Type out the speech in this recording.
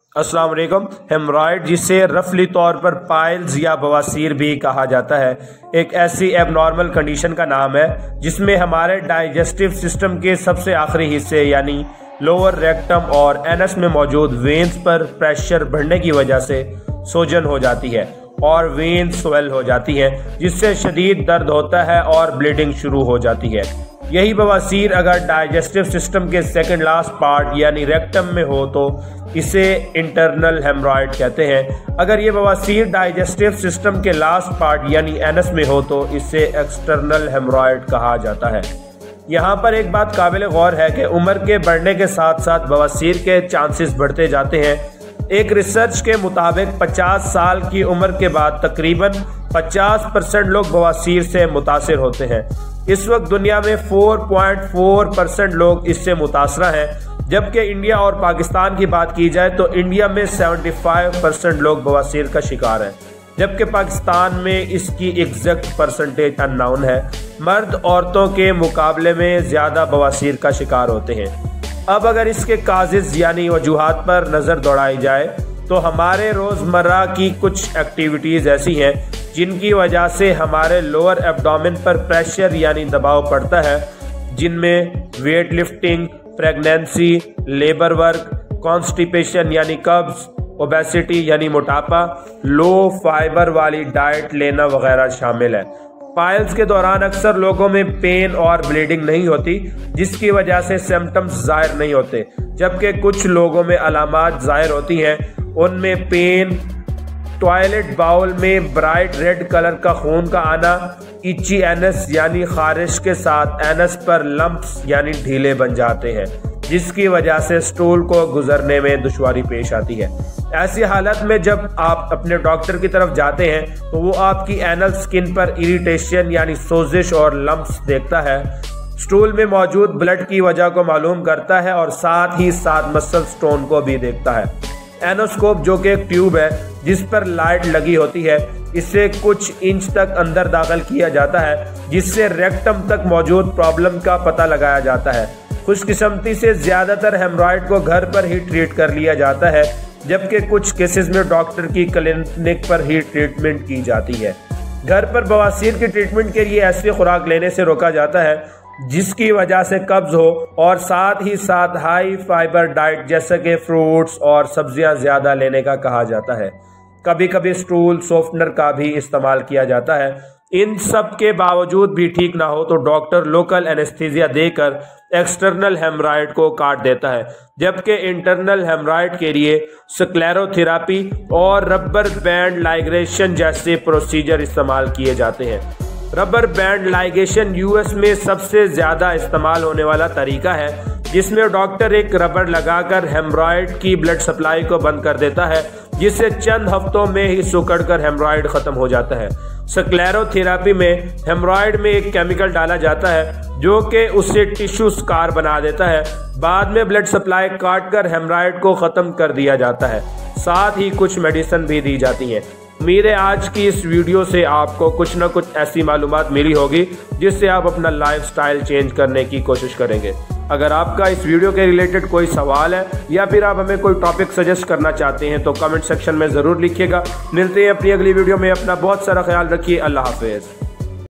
अस्सलाम वालेकुम। हेमरॉयड, जिसे रफली तौर पर पाइल्स या बवासीर भी कहा जाता है, एक ऐसी एबनॉर्मल कंडीशन का नाम है जिसमें हमारे डाइजेस्टिव सिस्टम के सबसे आखिरी हिस्से यानी लोअर रेक्टम और एनस में मौजूद वेन्स पर प्रेशर बढ़ने की वजह से सोजन हो जाती है और वेन्स स्वेल हो जाती है, जिससे शदीद दर्द होता है और ब्लीडिंग शुरू हो जाती है। यही बवासीर अगर डाइजेस्टिव सिस्टम के सेकंड लास्ट पार्ट यानी रेक्टम में हो तो इसे इंटरनल हेमरॉयड कहते हैं। अगर ये बवासीर डाइजेस्टिव सिस्टम के लास्ट पार्ट यानी एनस में हो तो इसे एक्सटर्नल हेमरॉयड कहा जाता है। यहाँ पर एक बात काबिल गौर है कि उम्र के बढ़ने के साथ साथ बवासीर के चांसेस बढ़ते जाते हैं। एक रिसर्च के मुताबिक 50 साल की उम्र के बाद तकरीबन 50% लोग बवासीर से मुतासिर होते हैं। इस वक्त दुनिया में 4.4% लोग इससे मुतासरा हैं, जबकि इंडिया और पाकिस्तान की बात की जाए तो इंडिया में 75% लोग बवासीर का शिकार हैं, जबकि पाकिस्तान में इसकी एग्जैक्ट परसेंटेज अननोन है। मर्द औरतों के मुकाबले में ज़्यादा बवासीर का शिकार होते हैं। अब अगर इसके काजिज़ यानी वजूहात पर नज़र दौड़ाई जाए तो हमारे रोज़मर्रा की कुछ एक्टिविटीज़ ऐसी हैं जिनकी वजह से हमारे लोअर एब्डोमेन पर प्रेशर यानी दबाव पड़ता है, जिनमें weight lifting, pregnancy, labour work, constipation यानी कब्ज, ओबेसिटी यानी मोटापा, लो फाइबर वाली डाइट लेना वगैरह शामिल है। पाइल्स के दौरान अक्सर लोगों में पेन और ब्लीडिंग नहीं होती, जिसकी वजह से सिम्टम्स जाहिर नहीं होते, जबकि कुछ लोगों में अलामात जाहिर होती हैं। उनमें पेन, टॉयलेट बाउल में ब्राइट रेड कलर का खून का आना, इची एनस यानी खारिश के साथ एनस पर लंप्स यानी ढीले बन जाते हैं, जिसकी वजह से स्टूल को गुजरने में दुश्वारी पेश आती है। ऐसी हालत में जब आप अपने डॉक्टर की तरफ जाते हैं तो वो आपकी एनल स्किन पर इरिटेशन यानी सोजिश और लंप्स देखता है, स्टूल में मौजूद ब्लड की वजह को मालूम करता है और साथ ही साथ मसल स्टोन को भी देखता है। एनोस्कोप, जो कि एक ट्यूब है जिस पर लाइट लगी होती है, इसे कुछ इंच तक अंदर दाखिल किया जाता है, जिससे रेक्टम तक मौजूद प्रॉब्लम का पता लगाया जाता है। खुशकिस्मती से ज्यादातर हेमरॉयड को घर पर ही ट्रीट कर लिया जाता है, जबकि कुछ केसेस में डॉक्टर की क्लिनिक पर ही ट्रीटमेंट की जाती है। घर पर बवासीर की ट्रीटमेंट के लिए ऐसी खुराक लेने से रोका जाता है जिसकी वजह से कब्ज हो, और साथ ही साथ हाई फाइबर डाइट जैसे कि फ्रूट्स और सब्जियां ज्यादा लेने का कहा जाता है। कभी कभी स्टूल सॉफ्टनर का भी इस्तेमाल किया जाता है। इन सब के बावजूद भी ठीक ना हो तो डॉक्टर लोकल एनेस्थीसिया देकर एक्सटर्नल हेमरॉयड को काट देता है, जबकि इंटरनल हेमरॉयड के लिए स्क्लेरोथेरेपी और रबर बैंड लाइगेशन जैसे प्रोसीजर इस्तेमाल किए जाते हैं। रबर बैंड लाइगेशन यूएस में सबसे ज्यादा इस्तेमाल होने वाला तरीका है, जिसमें डॉक्टर एक रबर लगाकर हेमरॉयड की ब्लड सप्लाई को बंद कर देता है, जिससे चंद हफ्तों में ही सिकुड़कर हेमरॉयड खत्म हो जाता है। स्क्लेरोथेरेपी में हेमरॉयड में एक केमिकल डाला जाता है जो कि उसे टिश्यू स्कार बना देता है। बाद में ब्लड सप्लाई काटकर हेमरॉयड को खत्म कर दिया जाता है, साथ ही कुछ मेडिसिन भी दी जाती हैं। उम्मीद है आज की इस वीडियो से आपको कुछ न कुछ ऐसी मालूमात मिली होगी जिससे आप अपना लाइफस्टाइल चेंज करने की कोशिश करेंगे। अगर आपका इस वीडियो के रिलेटेड कोई सवाल है या फिर आप हमें कोई टॉपिक सजेस्ट करना चाहते हैं तो कमेंट सेक्शन में ज़रूर लिखिएगा। मिलते हैं अपनी अगली वीडियो में। अपना बहुत सारा ख्याल रखिए। अल्लाह हाफिज़।